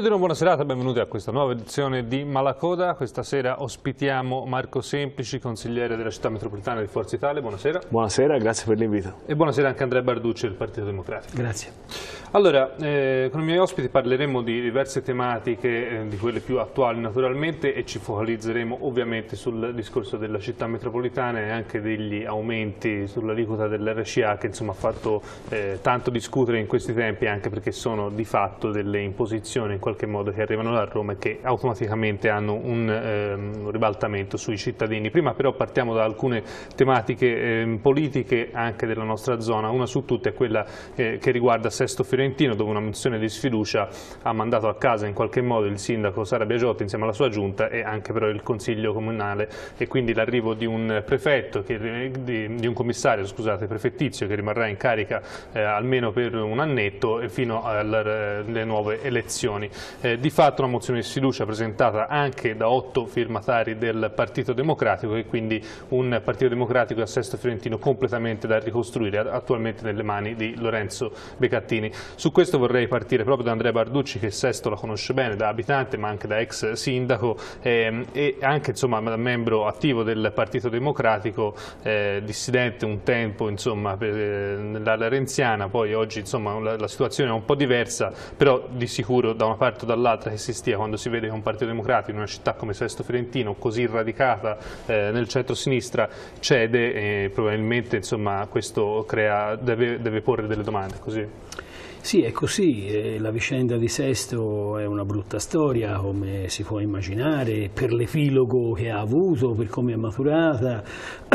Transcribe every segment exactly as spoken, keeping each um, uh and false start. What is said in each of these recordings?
Buongiorno, buona serata, benvenuti a questa nuova edizione di Malacoda. Questa sera ospitiamo Marco Semplici, consigliere della città metropolitana di Forza Italia. Buonasera. Buonasera, grazie per l'invito. E buonasera anche a Andrea Barducci del Partito Democratico. Grazie. Allora, eh, con i miei ospiti parleremo di diverse tematiche, eh, di quelle più attuali naturalmente, e ci focalizzeremo ovviamente sul discorso della città metropolitana e anche degli aumenti sull'aliquota dell'R C A che insomma ha fatto eh, tanto discutere in questi tempi, anche perché sono di fatto delle imposizioni in qualche modo che arrivano da Roma e che automaticamente hanno un, eh, un ribaltamento sui cittadini. Prima però partiamo da alcune tematiche eh, politiche anche della nostra zona. Una su tutte è quella eh, che riguarda Sesto Fiorentino, dove una mozione di sfiducia ha mandato a casa in qualche modo il sindaco Sara Biagiotti insieme alla sua giunta e anche però il consiglio comunale, e quindi l'arrivo di un prefetto, che, di, di un commissario scusate, prefettizio che rimarrà in carica eh, almeno per un annetto e fino alle nuove elezioni. Eh, di fatto una mozione di sfiducia presentata anche da otto firmatari del Partito Democratico, e quindi un Partito Democratico a Sesto Fiorentino completamente da ricostruire, attualmente nelle mani di Lorenzo Becattini. Su questo vorrei partire proprio da Andrea Barducci, che Sesto la conosce bene da abitante ma anche da ex sindaco ehm, e anche insomma da membro attivo del Partito Democratico, eh, dissidente un tempo insomma per, eh, nell'ala renziana. Poi oggi insomma la, la situazione è un po' diversa, però di sicuro da una parte o dall'altra che si stia, quando si vede che un Partito Democratico in una città come Sesto Fiorentino, così radicata eh, nel centro-sinistra, cede, e probabilmente insomma questo crea, deve, deve porre delle domande. Così. Sì, è così. La vicenda di Sesto è una brutta storia, come si può immaginare, per l'epilogo che ha avuto, per come è maturata.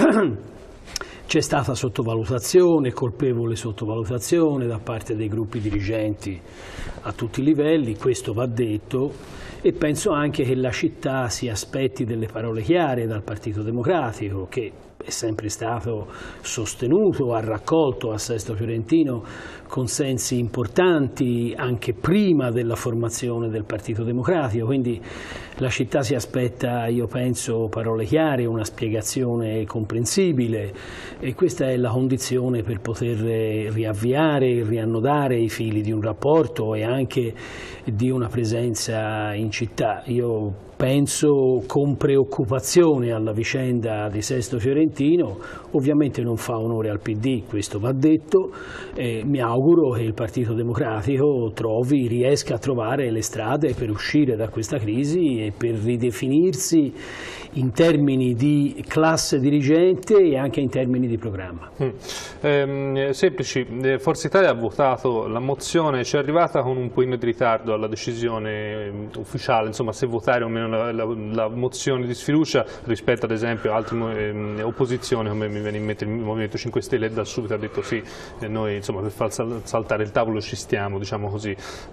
C'è stata sottovalutazione, colpevole sottovalutazione da parte dei gruppi dirigenti a tutti i livelli, questo va detto, e penso anche che la città si aspetti delle parole chiare dal Partito Democratico, che è sempre stato sostenuto, ha raccolto a Sesto Fiorentino consensi importanti anche prima della formazione del Partito Democratico, quindi la città si aspetta, io penso, parole chiare, una spiegazione comprensibile, e questa è la condizione per poter riavviare, riannodare i fili di un rapporto e anche di una presenza in città. Io penso con preoccupazione alla vicenda di Sesto Fiorentino, ovviamente non fa onore al P D, questo va detto, eh, mi auguro che il Partito Democratico trovi, riesca a trovare le strade per uscire da questa crisi e per ridefinirsi in termini di classe dirigente e anche in termini di programma. Mm. Eh, semplici, Forza Italia ha votato la mozione, ci è arrivata con un pochino di ritardo alla decisione ufficiale, insomma, se votare o meno la, la, la mozione di sfiducia rispetto ad esempio a altre eh, opposizioni, come mi viene in mente il Movimento cinque Stelle, da subito ha detto sì, eh, noi insomma per far saltare il tavolo ci stiamo, diciamo così.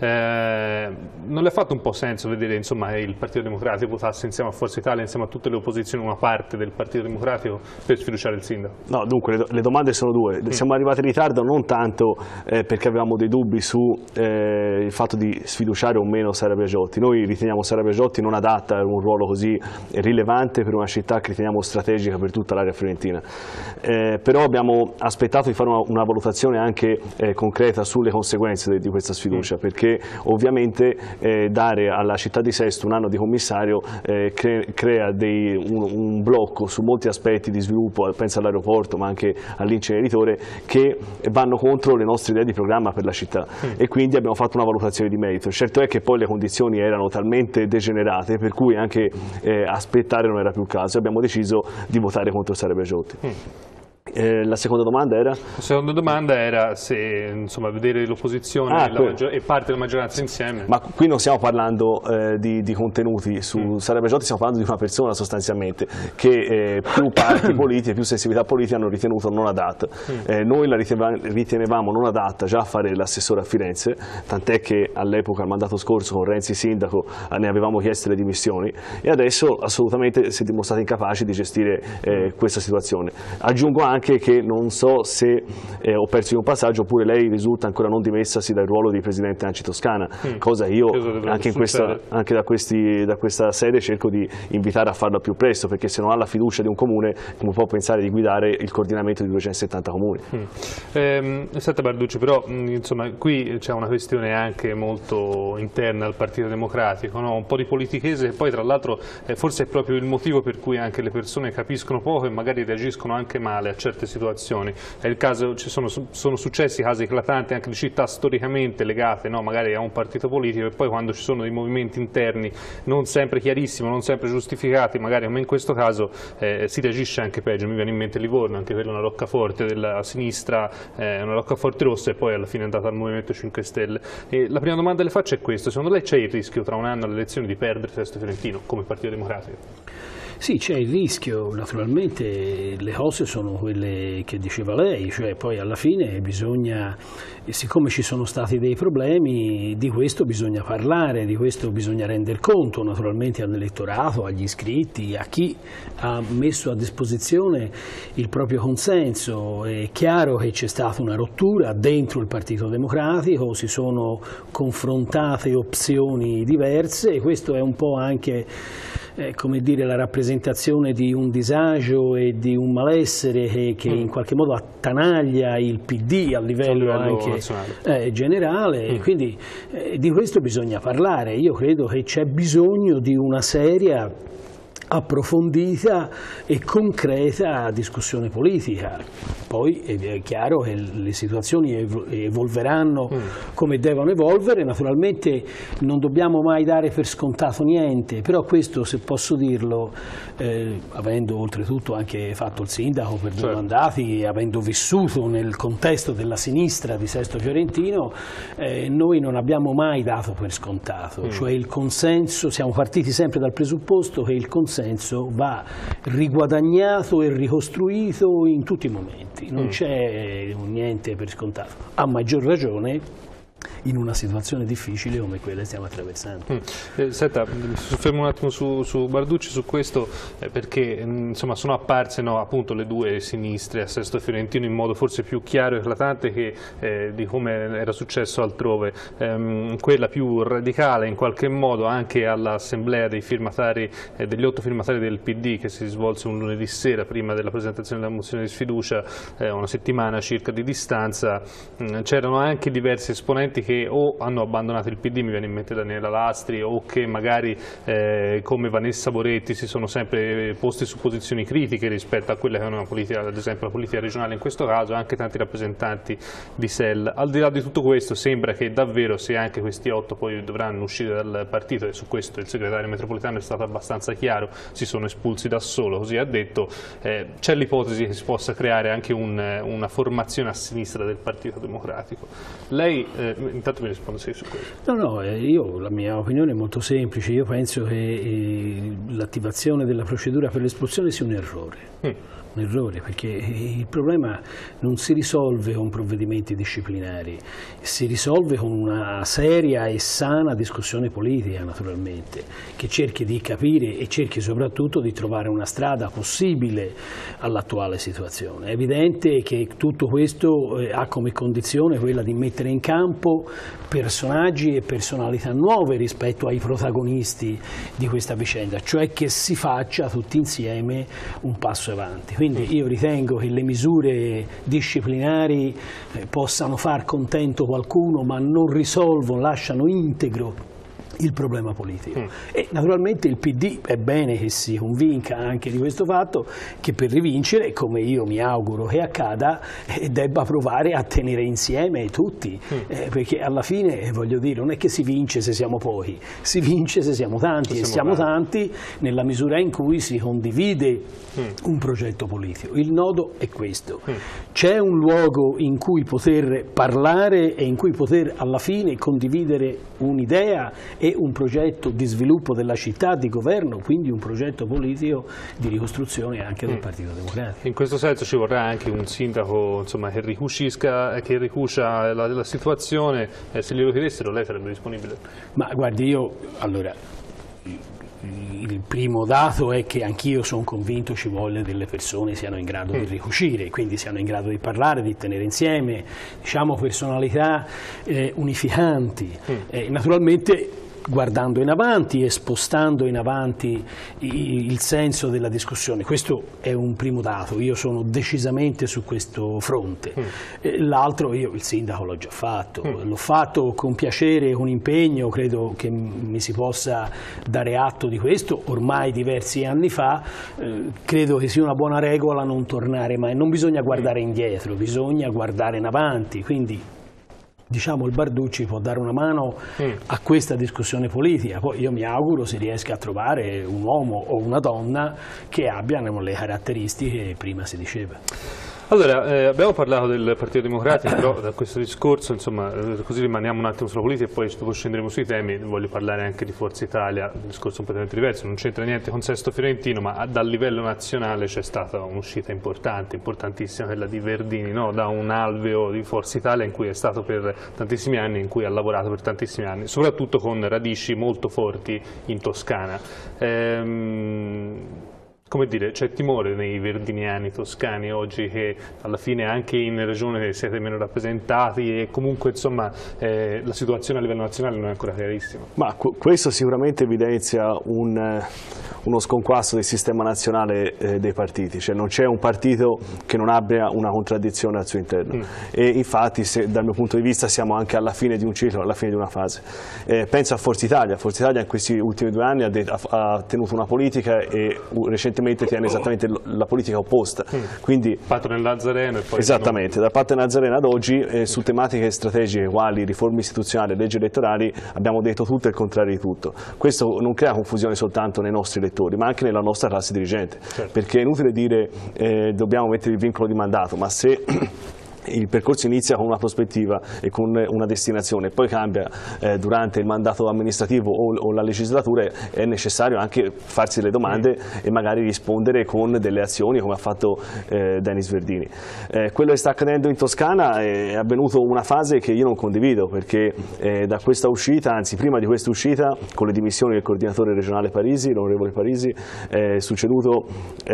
Eh, non le ha fatto un po' senso vedere insomma che il Partito Democratico votasse insieme a Forza Italia, insieme a tutte le opposizioni, una parte del Partito Democratico per sfiduciare il sindaco? No, dunque le, le domande sono due. Mm. Siamo arrivati in ritardo non tanto eh, perché avevamo dei dubbi su eh, il fatto di sfiduciare o meno Sara Biagiotti. Noi riteniamo Sara Biagiotti non adatta a un ruolo così rilevante per una città che riteniamo strategica per tutta l'area fiorentina. Eh, però abbiamo aspettato di fare una, una valutazione anche eh, concreta sulle conseguenze di, di questa sfiducia, mm. perché ovviamente eh, dare alla città di Sesto un anno di commissario eh, cre crea dei, un, un blocco su molti aspetti di sviluppo, penso all'aeroporto ma anche all'inceneritore, che vanno contro le nostre idee di programma per la città, mm. e quindi abbiamo fatto una valutazione di merito. Certo è che poi le condizioni erano talmente degenerate per cui anche eh, aspettare non era più il caso, e abbiamo deciso di votare contro Sara Biagiotti. Mm. Eh, la seconda domanda era? La seconda domanda era se insomma, vedere l'opposizione ah, e parte della maggioranza insieme. Ma qui non stiamo parlando eh, di, di contenuti su mm. Sara Biagiotti, stiamo parlando di una persona sostanzialmente che eh, più parti politiche, più sensibilità politica hanno ritenuto non adatta. Mm. Eh, noi la ritenevamo non adatta già a fare l'assessore a Firenze, tant'è che all'epoca, al mandato scorso, con Renzi sindaco, ne avevamo chiesto le dimissioni, e adesso assolutamente si è dimostrata incapace di gestire eh, questa situazione. Aggiungo anche anche che non so se eh, ho perso in un passaggio oppure lei risulta ancora non dimessasi dal ruolo di Presidente ANCI Toscana, mm. cosa io anche, in questa, anche da, questi, da questa sede cerco di invitare a farlo al più presto, perché se non ha la fiducia di un comune come può pensare di guidare il coordinamento di duecentosettanta comuni? Mm. Eh, senta Barducci, però insomma qui c'è una questione anche molto interna al Partito Democratico, no? Un po' di politichese, e poi tra l'altro eh, forse è proprio il motivo per cui anche le persone capiscono poco e magari reagiscono anche male a certe situazioni. È il caso, ci sono, sono successi casi eclatanti anche di città storicamente legate, no? Magari a un partito politico, e poi quando ci sono dei movimenti interni non sempre chiarissimi, non sempre giustificati, magari come in questo caso eh, si reagisce anche peggio. Mi viene in mente Livorno, anche quella è una roccaforte della sinistra, eh, una roccaforte rossa, e poi alla fine è andata al Movimento cinque Stelle. E la prima domanda che le faccio è questa: secondo lei c'è il rischio tra un anno alle elezioni di perdere Sesto Fiorentino come Partito Democratico? Sì, c'è il rischio, naturalmente le cose sono quelle che diceva lei, cioè poi alla fine bisogna, siccome ci sono stati dei problemi, di questo bisogna parlare, di questo bisogna rendere conto naturalmente all'elettorato, agli iscritti, a chi ha messo a disposizione il proprio consenso. È chiaro che c'è stata una rottura dentro il Partito Democratico, si sono confrontate opzioni diverse e questo è un po' anche Eh, come dire, la rappresentazione di un disagio e di un malessere che, che mm. in qualche modo attanaglia il P D a livello, a livello anche eh, generale, mm. e quindi eh, di questo bisogna parlare. Io credo che c'è bisogno di una seria, approfondita e concreta discussione politica. Poi è chiaro che le situazioni evolveranno mm. come devono evolvere, naturalmente non dobbiamo mai dare per scontato niente, però questo, se posso dirlo, eh, avendo oltretutto anche fatto il sindaco per due certo. mandati e avendo vissuto nel contesto della sinistra di Sesto Fiorentino, eh, noi non abbiamo mai dato per scontato, mm. cioè il consenso, siamo partiti sempre dal presupposto che il consenso va riguadagnato e ricostruito in tutti i momenti, non mm. c'è niente per scontato, a maggior ragione in una situazione difficile come quella che stiamo attraversando. Mm. Eh, senta, mi soffermo un attimo su, su Barducci su questo, eh, perché insomma sono apparse no, appunto le due sinistre a Sesto Fiorentino in modo forse più chiaro e eclatante che, eh, di come era successo altrove. Ehm, quella più radicale in qualche modo anche all'assemblea dei firmatari, eh, degli otto firmatari del P D, che si svolse un lunedì sera prima della presentazione della mozione di sfiducia, eh, una settimana circa di distanza. C'erano anche diversi esponenti che o hanno abbandonato il P D, mi viene in mente Daniela Lastri, o che magari eh, come Vanessa Boretti si sono sempre posti su posizioni critiche rispetto a quella che è una politica, ad esempio la politica regionale in questo caso, anche tanti rappresentanti di S E L. Al di là di tutto questo sembra che davvero, se anche questi otto poi dovranno uscire dal partito, e su questo il segretario metropolitano è stato abbastanza chiaro, si sono espulsi da solo, così ha detto, eh, c'è l'ipotesi che si possa creare anche un, una formazione a sinistra del Partito Democratico. Lei eh, intanto mi risponde se su questo. No, no, io, la mia opinione è molto semplice, io penso che eh, l'attivazione della procedura per l'espulsione sia un errore. Mm. Un errore, perché il problema non si risolve con provvedimenti disciplinari, si risolve con una seria e sana discussione politica, naturalmente, che cerchi di capire e cerchi soprattutto di trovare una strada possibile all'attuale situazione. È evidente che tutto questo ha come condizione quella di mettere in campo personaggi e personalità nuove rispetto ai protagonisti di questa vicenda, cioè che si faccia tutti insieme un passo avanti. Quindi io ritengo che le misure disciplinari eh, possano far contento qualcuno, ma non risolvono, lasciano integro il problema politico. Mm. E naturalmente il P D è bene che si convinca anche di questo fatto, che per rivincere, come io mi auguro che accada, eh, debba provare a tenere insieme tutti, mm. eh, perché alla fine, eh, voglio dire, non è che si vince se siamo pochi, si vince se siamo tanti, se e siamo tanti nella misura in cui si condivide mm. un progetto politico. Il nodo è questo. Mm. C'è un luogo in cui poter parlare e in cui poter alla fine condividere un'idea e un progetto di sviluppo della città, di governo, quindi un progetto politico di ricostruzione anche del mm. Partito Democratico. In questo senso ci vorrà anche un sindaco, insomma, che ricucisca, che ricucia la, la situazione, eh, se glielo chiedessero lei sarebbe disponibile? Ma guardi, io allora il primo dato è che anch'io sono convinto ci voglia delle persone che siano in grado mm. di ricucire, quindi siano in grado di parlare, di tenere insieme, diciamo, personalità eh, unificanti. Mm. Eh, naturalmente guardando in avanti e spostando in avanti il senso della discussione. Questo è un primo dato, io sono decisamente su questo fronte. Mm. L'altro, io il sindaco l'ho già fatto, mm. l'ho fatto con piacere, con impegno, credo che mi si possa dare atto di questo, ormai diversi anni fa, eh, credo che sia una buona regola non tornare mai, non bisogna guardare indietro, bisogna guardare in avanti, quindi diciamo il Barducci può dare una mano mm. a questa discussione politica, poi io mi auguro si riesca a trovare un uomo o una donna che abbiano le caratteristiche che prima si diceva. Allora, eh, abbiamo parlato del Partito Democratico, però da questo discorso, insomma, eh, così rimaniamo un attimo sulla politica e poi dopo scenderemo sui temi, voglio parlare anche di Forza Italia, un discorso completamente diverso, non c'entra niente con Sesto Fiorentino, ma dal livello nazionale c'è stata un'uscita importante, importantissima, quella di Verdini, no? Da un alveo di Forza Italia in cui è stato per tantissimi anni, in cui ha lavorato per tantissimi anni, soprattutto con radici molto forti in Toscana. Ehm, Come dire, c'è timore nei verdiniani toscani oggi che alla fine anche in regione siete meno rappresentati e comunque insomma eh, la situazione a livello nazionale non è ancora chiarissima? Ma questo sicuramente evidenzia un, uno sconquasso del sistema nazionale eh, dei partiti, cioè non c'è un partito che non abbia una contraddizione al suo interno mm. e infatti se, dal mio punto di vista siamo anche alla fine di un ciclo, alla fine di una fase. Eh, penso a Forza Italia, Forza Italia in questi ultimi due anni ha, ha, ha tenuto una politica e uh, recentemente tiene esattamente la politica opposta. Mm. Quindi, Patto nel Nazareno e poi esattamente, da Patto nel Nazareno ad oggi eh, su tematiche strategiche quali riforme istituzionali e leggi elettorali abbiamo detto tutto e il contrario di tutto. Questo non crea confusione soltanto nei nostri elettori ma anche nella nostra classe dirigente, certo. Perché è inutile dire eh, dobbiamo mettere il vincolo di mandato, ma se il percorso inizia con una prospettiva e con una destinazione e poi cambia eh, durante il mandato amministrativo o, o la legislatura, è necessario anche farsi delle domande mm. e magari rispondere con delle azioni come ha fatto eh, Denis Verdini. Eh, quello che sta accadendo in Toscana è avvenuto una fase che io non condivido perché eh, da questa uscita, anzi prima di questa uscita, con le dimissioni del coordinatore regionale Parisi, l'onorevole Parisi, è succeduto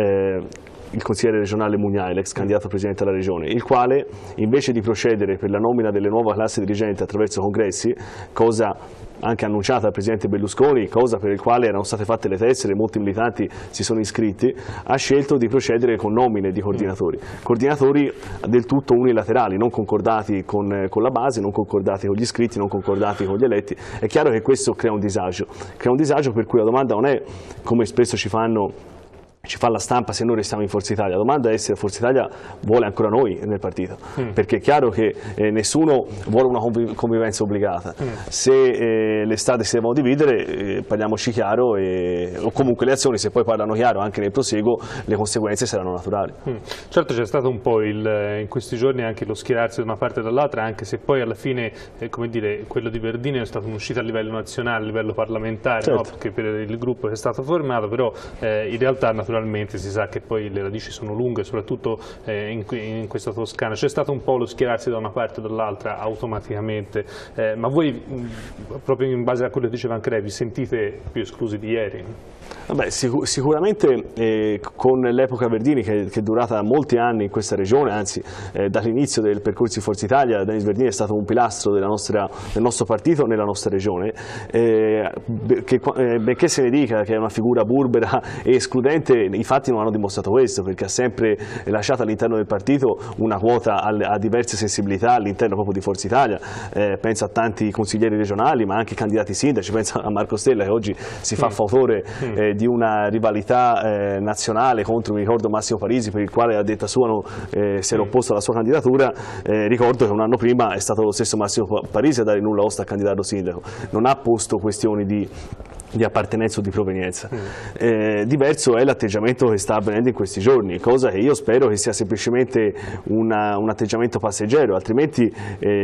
eh, il consigliere regionale Mugnai, l'ex candidato presidente della regione, il quale invece di procedere per la nomina delle nuove classi dirigenti attraverso congressi, cosa anche annunciata dal presidente Berlusconi, cosa per il quale erano state fatte le tessere, molti militanti si sono iscritti, ha scelto di procedere con nomine di coordinatori, coordinatori del tutto unilaterali, non concordati con, con la base, non concordati con gli iscritti, non concordati con gli eletti. È chiaro che questo crea un disagio, crea un disagio per cui la domanda non è, come spesso ci fanno ci fa la stampa, se noi restiamo in Forza Italia. La domanda è se Forza Italia vuole ancora noi nel partito, mm. perché è chiaro che eh, nessuno vuole una convivenza obbligata. Mm. Se eh, le strade si devono dividere, eh, parliamoci chiaro, e, o comunque le azioni, se poi parlano chiaro anche nel proseguo, le conseguenze saranno naturali. Mm. Certo, c'è stato un po' il, in questi giorni anche lo schierarsi da una parte e dall'altra, anche se poi alla fine eh, come dire, quello di Verdini è stata un'uscita a livello nazionale, a livello parlamentare, certo. No? Perché per il gruppo che è stato formato, però eh, in realtà naturalmente Naturalmente si sa che poi le radici sono lunghe, soprattutto eh, in, in questa Toscana. C'è stato un po' lo schierarsi da una parte o dall'altra automaticamente, eh, ma voi, mh, proprio in base a quello che diceva anche lei, vi sentite più esclusi di ieri? Vabbè, sic sicuramente eh, con l'epoca Verdini, che, che è durata molti anni in questa regione, anzi eh, dall'inizio del percorso di Forza Italia, Denis Verdini è stato un pilastro della nostra, del nostro partito nella nostra regione, eh, che, eh, benché se ne dica che è una figura burbera e escludente, i fatti non hanno dimostrato questo, perché ha sempre lasciato all'interno del partito una quota a, a diverse sensibilità all'interno proprio di Forza Italia. Eh, penso a tanti consiglieri regionali ma anche candidati sindaci, penso a Marco Stella che oggi si fa fautore eh, di una rivalità eh, nazionale contro, mi ricordo, Massimo Parisi, per il quale a detta sua no, eh, si era opposto alla sua candidatura. Eh, ricordo che un anno prima è stato lo stesso Massimo Parisi a dare nulla osta a candidato sindaco, non ha posto questioni di di appartenenza o di provenienza. Mm. Eh, diverso è l'atteggiamento che sta avvenendo in questi giorni, cosa che io spero che sia semplicemente una, un atteggiamento passeggero, altrimenti eh,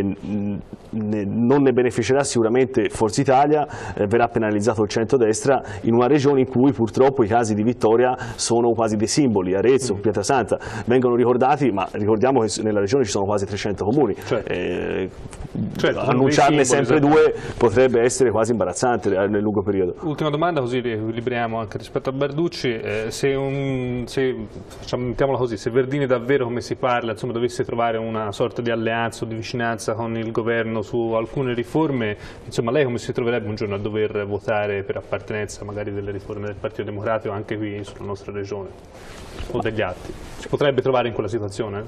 ne, non ne beneficerà sicuramente Forza Italia, eh, verrà penalizzato il centrodestra in una regione in cui purtroppo i casi di vittoria sono quasi dei simboli. Arezzo, mm. Pietrasanta vengono ricordati, ma ricordiamo che nella regione ci sono quasi trecento comuni. Certo. Eh, certo, annunciarne sempre due potrebbe essere quasi imbarazzante nel lungo periodo. Ultima domanda, così riequilibriamo anche rispetto a Barducci. Eh, se, un, se facciamo, mettiamola così, se Verdini davvero, come si parla, insomma, dovesse trovare una sorta di alleanza o di vicinanza con il governo su alcune riforme, insomma, lei come si troverebbe un giorno a dover votare per appartenenza magari delle riforme del Partito Democratico anche qui sulla nostra regione o degli atti? Si potrebbe trovare in quella situazione?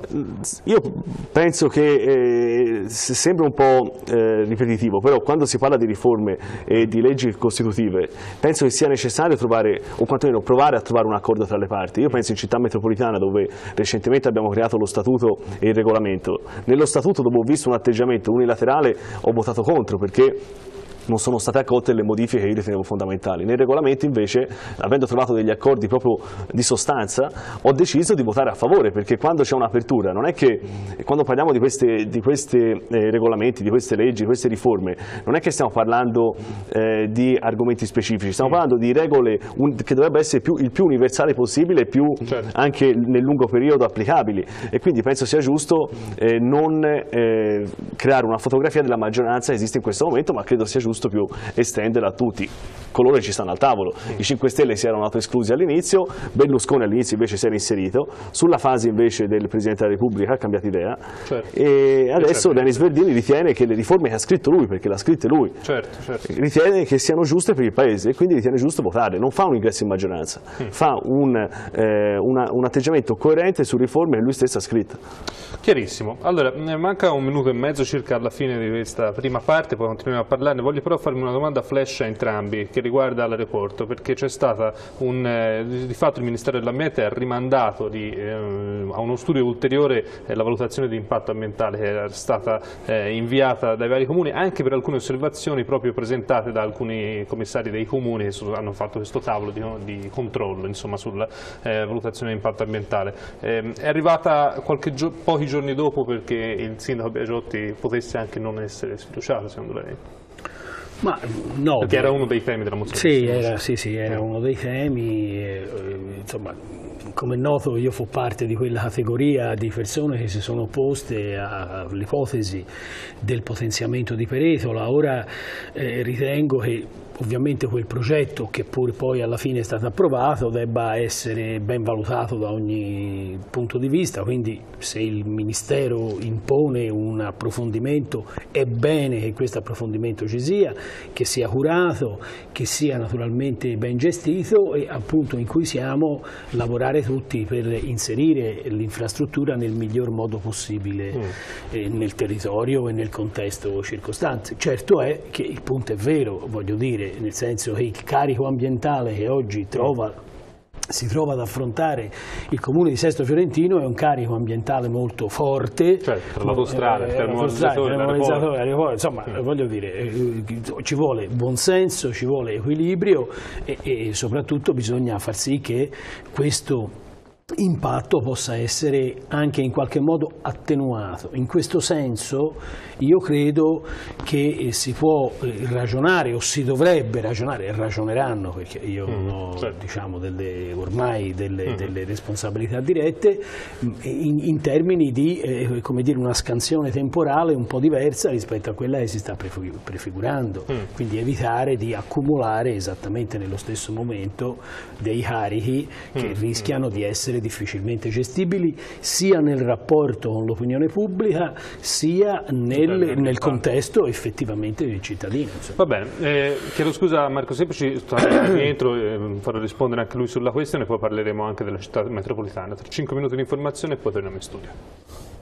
Io penso che eh, sembra un po' eh, ripetitivo, però quando si parla di riforme e di leggi costitutive penso che sia necessario trovare, o quantomeno provare a trovare un accordo tra le parti. Io penso in Città Metropolitana, dove recentemente abbiamo creato lo statuto e il regolamento. Nello statuto, dopo ho visto un atteggiamento unilaterale, ho votato contro, perché non sono state accolte le modifiche che io ritenevo fondamentali. Nel regolamento invece, avendo trovato degli accordi proprio di sostanza, ho deciso di votare a favore, perché quando c'è un'apertura, non è che quando parliamo di questi di queste, eh, regolamenti, di queste leggi, di queste riforme, non è che stiamo parlando eh, di argomenti specifici, stiamo parlando di regole un, che dovrebbero essere più, il più universale possibile e più certo. anche nel lungo periodo applicabili, e quindi penso sia giusto eh, non eh, creare una fotografia della maggioranza che esiste in questo momento, ma credo sia giusto più estenderla a tutti coloro che ci stanno al tavolo. I cinque Stelle si erano autoesclusi all'inizio, Berlusconi all'inizio invece si era inserito, sulla fase invece del Presidente della Repubblica ha cambiato idea, certo. e adesso certo. Denis Verdini ritiene che le riforme che ha scritto lui, perché le ha scritte lui, certo, certo. ritiene che siano giuste per il Paese e quindi ritiene giusto votare. Non fa un ingresso in maggioranza, mm. fa un, eh, una, un atteggiamento coerente su riforme che lui stesso ha scritto. Chiarissimo. Allora, manca un minuto e mezzo circa alla fine di questa prima parte, poi continuiamo a parlarne. Voglio però farmi una domanda flash a entrambi che riguarda l'aeroporto, perché c'è stata un, eh, di fatto il Ministero dell'Ambiente ha rimandato di, eh, a uno studio ulteriore eh, la valutazione di impatto ambientale che era stata eh, inviata dai vari comuni, anche per alcune osservazioni proprio presentate da alcuni commissari dei comuni che sono, hanno fatto questo tavolo di, di controllo, insomma, sulla eh, valutazione di impatto ambientale. Eh, è arrivata qualche gio pochi giorni dopo perché il sindaco Biagiotti potesse anche non essere sfiduciato, secondo lei? Ma no, perché era uno dei temi della mozione. Sì, era, sì, sì, era uno dei temi, eh, insomma, come è noto io fo parte di quella categoria di persone che si sono opposte all'ipotesi del potenziamento di Peretola. Ora eh, ritengo che ovviamente quel progetto, che pure poi alla fine è stato approvato, debba essere ben valutato da ogni punto di vista, quindi se il Ministero impone un approfondimento è bene che questo approfondimento ci sia, che sia curato, che sia naturalmente ben gestito e appunto in cui siamo lavorare tutti per inserire l'infrastruttura nel miglior modo possibile mm. eh, nel territorio e nel contesto circostante. Certo è che il punto è vero, voglio dire, nel senso che il carico ambientale che oggi trova, si trova ad affrontare il comune di Sesto Fiorentino è un carico ambientale molto forte, certo, per l'autostrada, per il l'aeroporto, insomma mm. voglio dire, ci vuole buonsenso, ci vuole equilibrio e, e soprattutto bisogna far sì che questo impatto possa essere anche in qualche modo attenuato. In questo senso io credo che si può ragionare o si dovrebbe ragionare, e ragioneranno perché io non ho certo. diciamo, delle, ormai delle, mm. delle responsabilità dirette, in, in termini di eh, come dire, una scansione temporale un po' diversa rispetto a quella che si sta prefigurando, mm. quindi evitare di accumulare esattamente nello stesso momento dei carichi che mm. rischiano mm. di essere difficilmente gestibili sia nel rapporto con l'opinione pubblica sia nel, nel contesto effettivamente del cittadino. Insomma. Va bene, eh, chiedo scusa a Marco Semplici, rientro, eh, farò rispondere anche lui sulla questione, poi parleremo anche della città metropolitana. Tra cinque minuti di informazione e poi torniamo in studio.